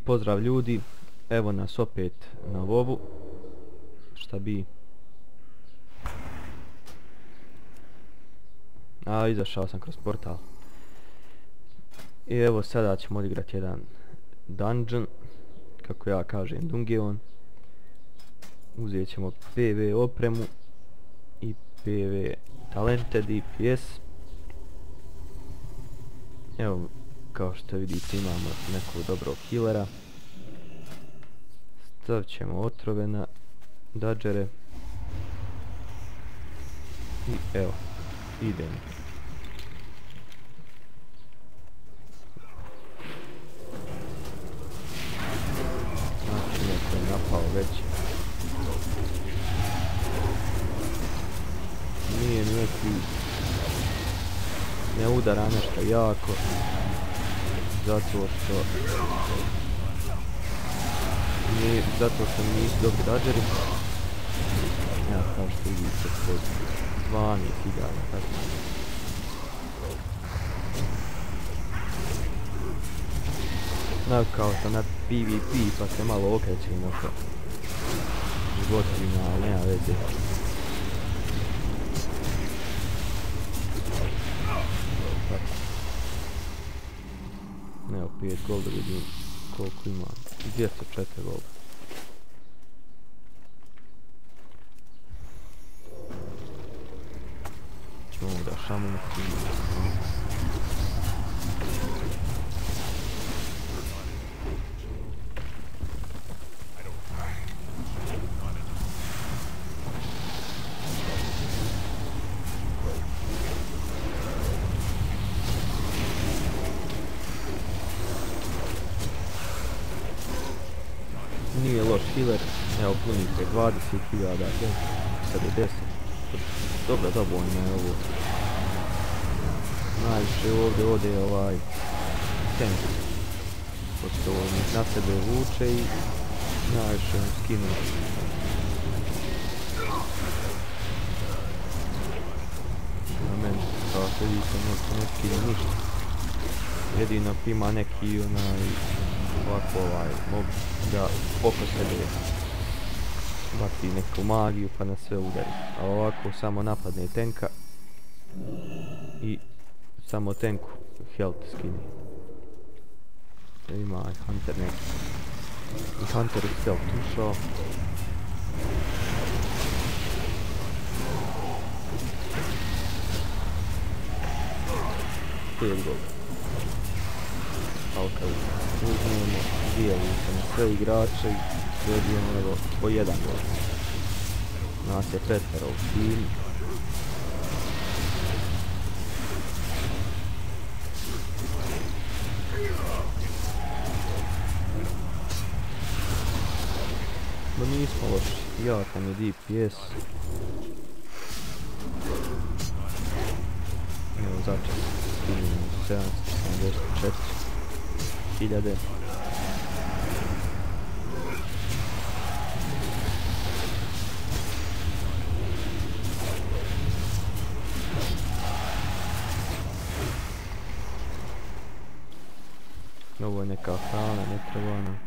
pozdrav ljudi, evo nas opet na WoW-u. Šta bi? Izašao sam kroz portal. I evo sada ćemo odigrati jedan dungeon, kako ja kažem dungeon. Uzet ćemo PV opremu i PV talente DPS. Evo, kao što vidite imamo nekog dobrog healera. Stavit ćemo otrove na dodgere. I evo, idemo. Znači neko je napao već. Nije neki, ne udara nešto jako, zato što nisu dobri dodgeri. Ja kao što vidite pod 12.000 tako. Navikao sam na PvP pa se malo okrećem oko životinja, ali nema veze. Evo 5 golda vidim koliko ima, 204 golda. Ćemo da šamamo nije loš healer, evo punite 20.000, sad je 10. Dobro, zadovoljno je ovo. Najviše ovdje ode ovaj tank, pošto na sebe vuče i najviše skinu. Na meni, kao što vidite, ne skinu ništa. Jedino ako ima neki ovako mogu da oko sebe baci neku magiju pa na sve udari. A ovako samo napadne tenka i samo tenku health skini. Ima i Hunter neki. I Hunter je stealth ušao. Pet golda. Ali kad uzmemo, dijeli se na sve igrače i dobijemo evo po jedan gol. Nas je petero u timu. No nismo loši, jak nam je DPS. Evo začet skinu 774.000. Ovo je neka hrana, ne treba nam.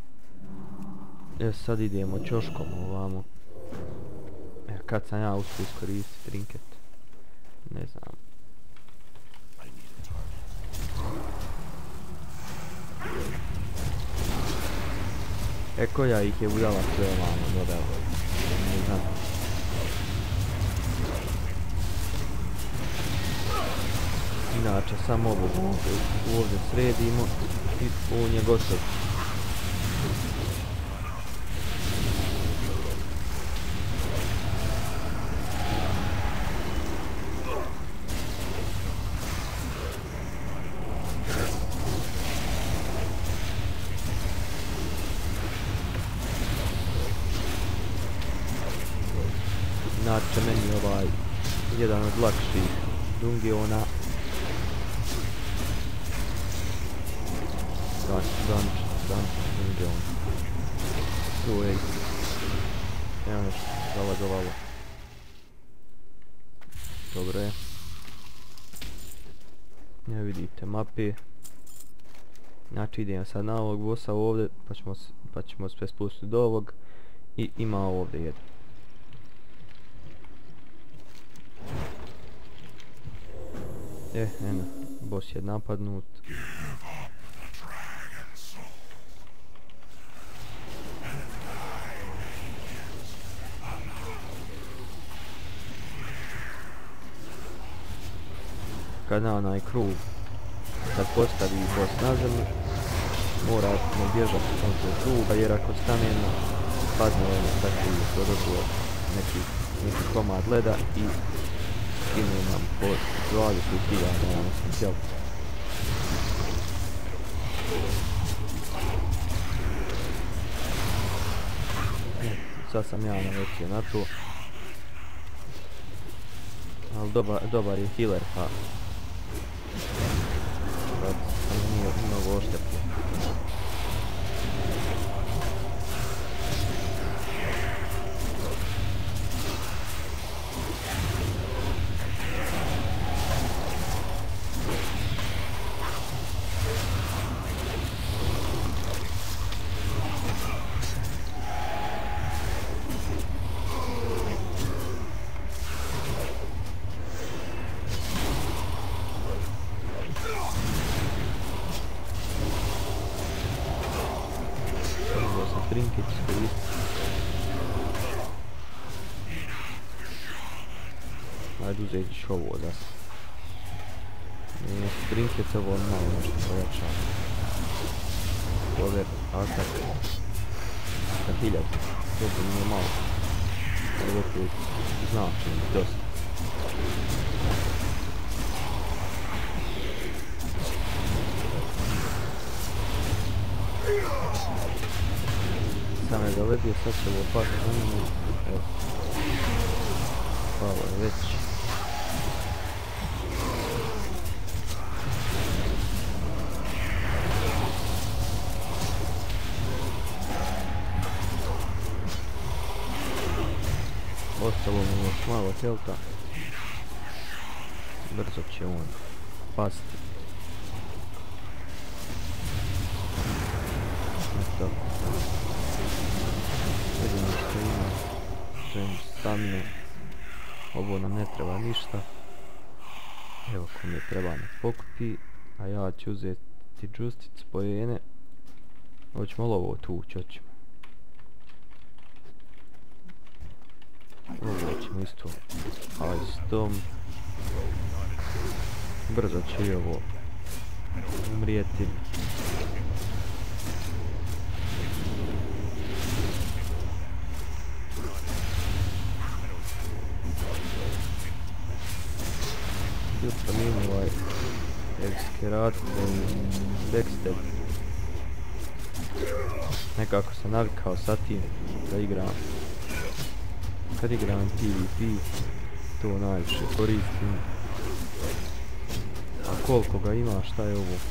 Sad idemo ćoškom ovamo. Kad sam ja uspio iskoristiti trinket? Ne znam. Koja ih je udala sve ovamo dodala? Ne znam. Inače samo ovo ovdje sredimo i on je gotov. Inače meni jedan od lakših dungeona. Dungeon. Tu je. Evo nešto zalagovalo. Dobro je. Ne vidite mape. Znači idemo sad na ovog bossa ovdje, pa ćemo sve spustiti do ovog i ima ovdje jedan. Eno, boss je napadnut. Kada onaj krug, kad postavi boss na zemlju, moramo bježati od kruga, jer ako stanemo, padne tako i neki komad leda i skine nam po 20.000 na našem tijelu. Sad sam ja naletio na to, ali dobar je healer, pa sam nije mnogo oštetio. Trinket iskoristiti. Ajde uzeti ću ovo da se. Trinket ovo malo nešto pojača. Power atak. Sa 1000. To nije malo. Ali opet znači dosta. Sam je doledio, sad će ovo pati na njemu. Evo. Palo je već. Ostalo mu još malo helta. Brzo će on pasti. Eto. Vidimo što ima. Žem stamine. Ovo nam ne treba ništa. Evo ko mi je treba ne pokupi. A ja ću uzeti džustice pojene. Hoćemo li ovo tući, hoćemo. Ovo ćemo isto. Aj s tom. Brzo će i ovo umrijeti. Promijenio ovaj Exkerat i Dexter. Nekako sam navikao sa tim da igram. Kad igram PvP, to najviše koristim. A koliko ga ima, šta je ovo?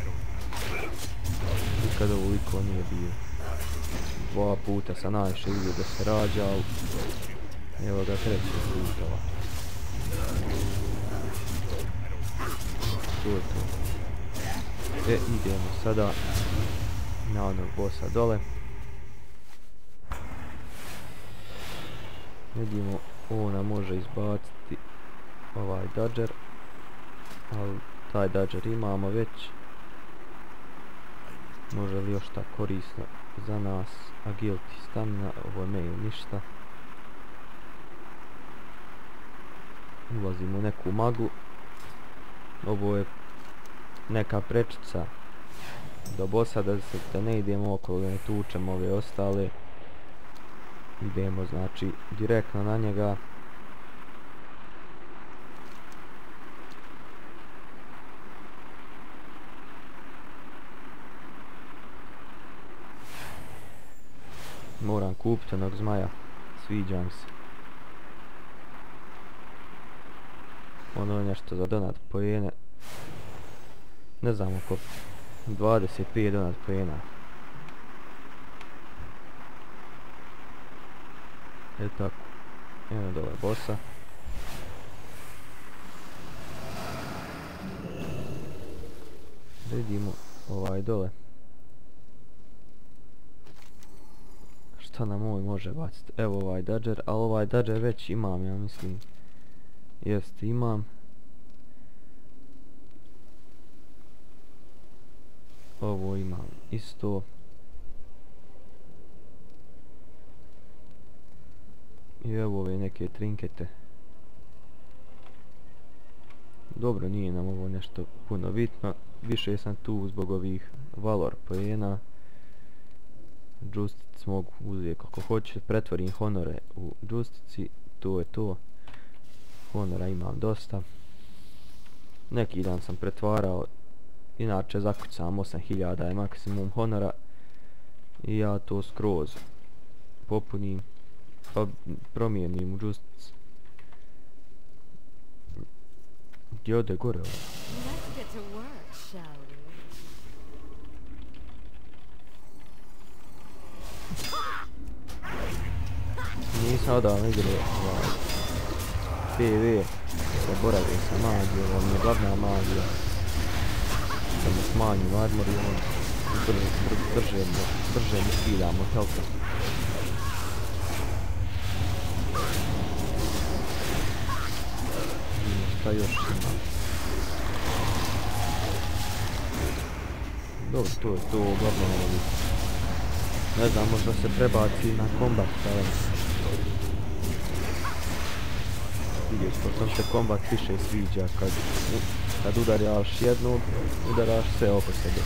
Nikad ovoliko nije bio. 2 puta sam najviše vidio da se rađa, ali evo ga 3. puta. To je to. Idemo sada na onog bossa dole. Vidimo, ona može izbaciti ovaj dodger, ali taj dodger imamo već. Može li još šta korisno za nas? Agility, stamina, ovo nemaju ništa. Ulazimo u neku maglu. Ovo je neka prečica do bossa, da ne idemo okolo, da ne tučemo ove ostale. Idemo znači direktno na njega. Moram kupiti onog zmaja, sviđa mi se. Ono je nešto za donat pojene. Ne znam oko 25 donat pojena. Evo tako. Evo dole bossa. Vidimo ovaj dole. Šta nam ovaj može baciti? Evo ovaj Dodger, ali ovaj Dodger već imam, ja mislim. Jest, imam. Ovo imam isto. I evo ove neke trinkete. Dobro, nije nam ovo nešto puno bitno. Više sam tu zbog ovih valor poena. Justice mogu uzeti kako hoće. Pretvorim honore u Justici. To je to. Honora imam dosta. Neki dan sam pretvarao. Inače zakucam 8000 je maksimum honora. I ja to skroz popunim. Pa promijenim u Justice. Gdje ode gore ovo? Nisam odavno igrao PV. Zaboravio sam magiju, ovo mi je glavna magija. Da mi smanjim armor i on brže mi skidamo health. Šta još ima? Dobro, to je to uglavnom ovdje. Ne znam, možda se prebaci na kombat stavljam. Vidio sam se kombat više sviđa kad udaraš jednu, udaraš sve oko sebe.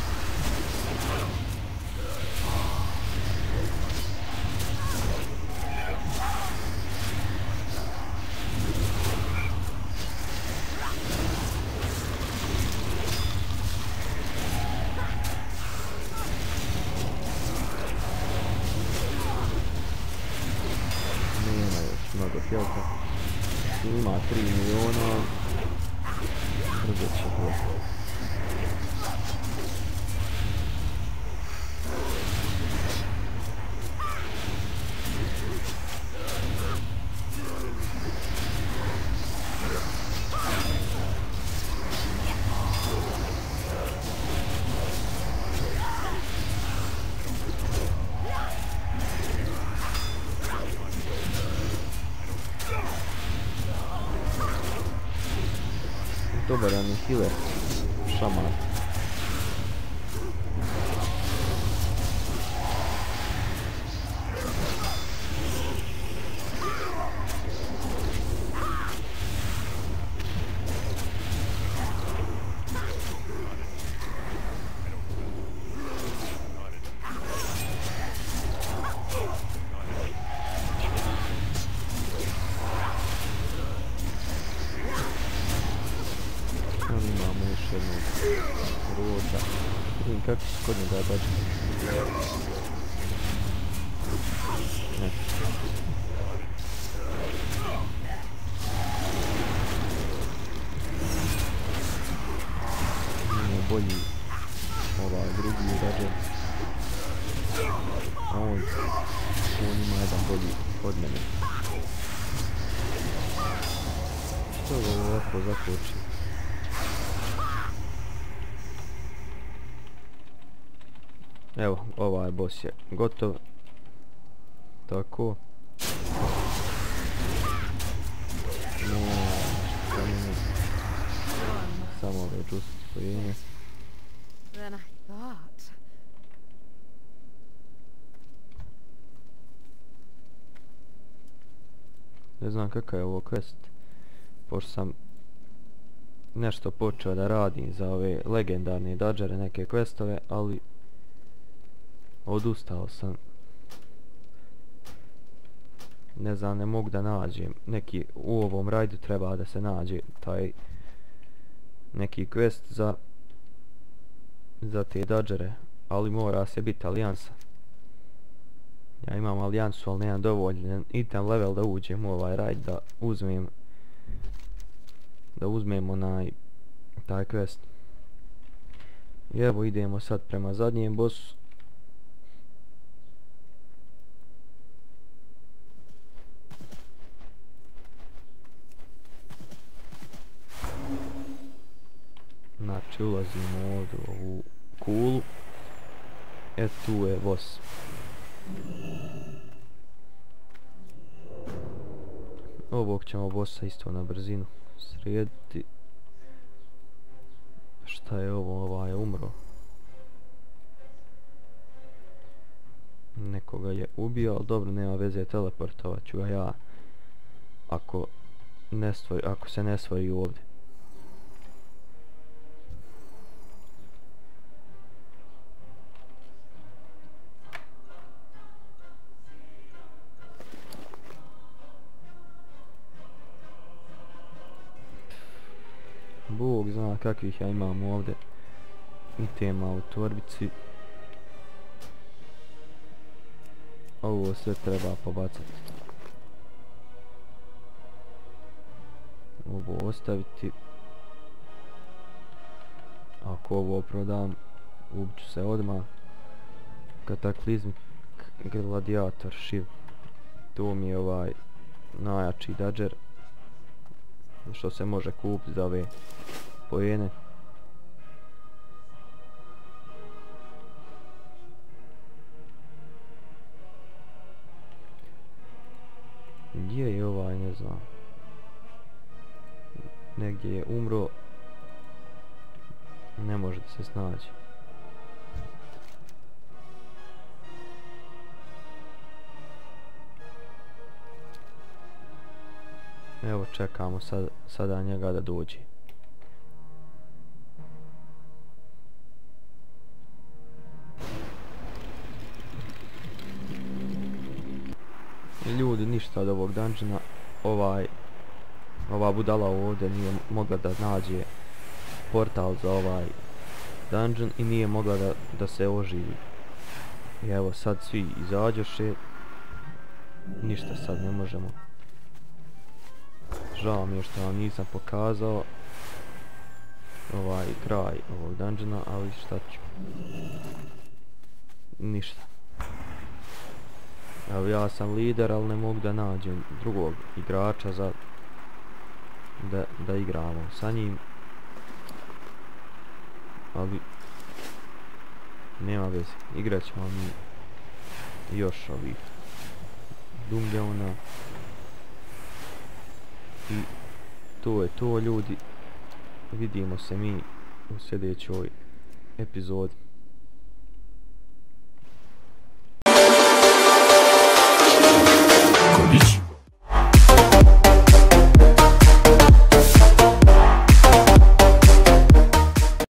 Ima 3 miliona. Brzo će to. Dobar je mi healer, šamar. Kako se kod njega dođe? Ne. Imamo bolji ovaj drugi dođe. A on ima jedan bolji od mene. Što ga ovako zakoči? Evo, ovaj boss je gotov. Tako. Samo ove Justice pojene. Ne znam kakav je ovo quest. Pošto sam nešto počeo da radim za ove legendarne dodgere, neke questove, ali odustao sam. Ne znam, ne mogu da nađem. Neki u ovom rajdu treba da se nađe taj neki quest za te dodgere, ali mora se biti alijansa. Ja imam alijansu, ali nemam dovoljan item level da uđem u ovaj rajd, da uzmem onaj taj quest. I evo idemo sad prema zadnjem bossu. Znači ulazimo ovdje u kulu. E tu je boss. Ovog ćemo bossa isto na brzinu srijediti. Šta je ovo? Ovaj je umro. Nekoga je ubio, ali dobro, nema veze, teleportovat ću ga ja. Ako se ne stvori ovdje. Bog zna kakvih ja imam ovdje itema u torbici. Ovo sve treba pobacati. Ovo ostaviti. Ako ovo prodam, ubiću se odmah. Kataklizmik gladiator shiv. Tu mi je ovaj najjači dodger. Što se može kupiti za ove pojene. Gdje je ovaj, ne znam. Negdje je umro. Ne možete se snaći. Evo čekamo sada njega da dođe. Ljudi, ništa od ovog dungeona. Ova budala ovdje nije mogla da nađe portal za ovaj dungeon i nije mogla da se oživi. I evo sad svi izađoše. Ništa sad ne možemo. Žao mi je što vam nisam pokazao ovaj kraj ovog dungeona, ali šta ću. Ništa. Evo ja sam lider, ali ne mogu da nađem drugog igrača za da igramo sa njim. Ali nema veze, igrat ćemo mi još ovih dungeona. I to je to, ljudi. Vidimo se mi u sljedećoj epizodi.